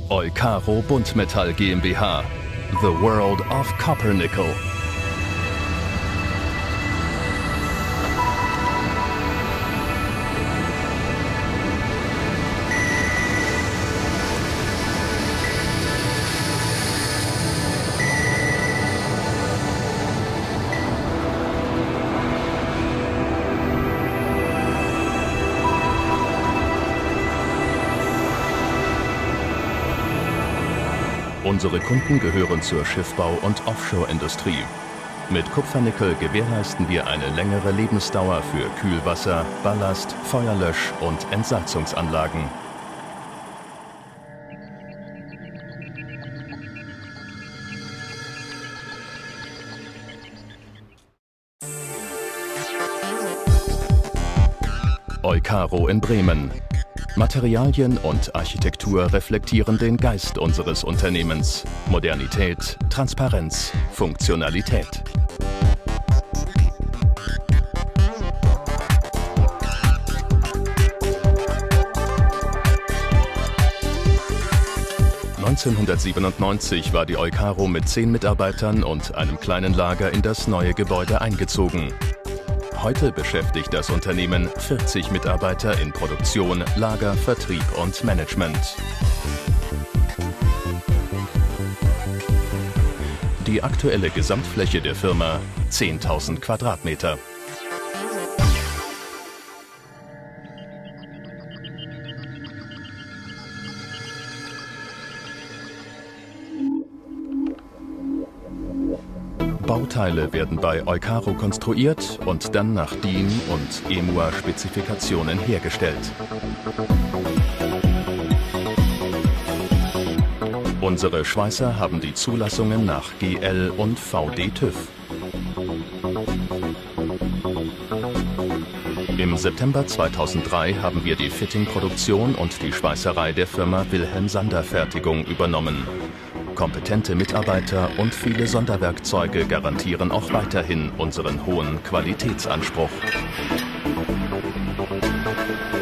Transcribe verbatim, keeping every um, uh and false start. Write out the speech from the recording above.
Eukaro Buntmetall GmbH. The World of Copper Nickel. Unsere Kunden gehören zur Schiffbau- und Offshore-Industrie. Mit Kupfernickel gewährleisten wir eine längere Lebensdauer für Kühlwasser, Ballast, Feuerlösch- und Entsalzungsanlagen. Eukaro in Bremen. Materialien und Architektur reflektieren den Geist unseres Unternehmens. Modernität, Transparenz, Funktionalität. neunzehnhundertsiebenundneunzig war die Eukaro mit zehn Mitarbeitern und einem kleinen Lager in das neue Gebäude eingezogen. Heute beschäftigt das Unternehmen vierzig Mitarbeiter in Produktion, Lager, Vertrieb und Management. Die aktuelle Gesamtfläche der Firma zehntausend Quadratmeter. Bauteile werden bei Eukaro konstruiert und dann nach D I N und E M U A-Spezifikationen hergestellt. Unsere Schweißer haben die Zulassungen nach G L und V D TÜV. Im September zweitausenddrei haben wir die Fittingproduktion und die Schweißerei der Firma Wilhelm Sander Fertigung übernommen. Kompetente Mitarbeiter und viele Sonderwerkzeuge garantieren auch weiterhin unseren hohen Qualitätsanspruch.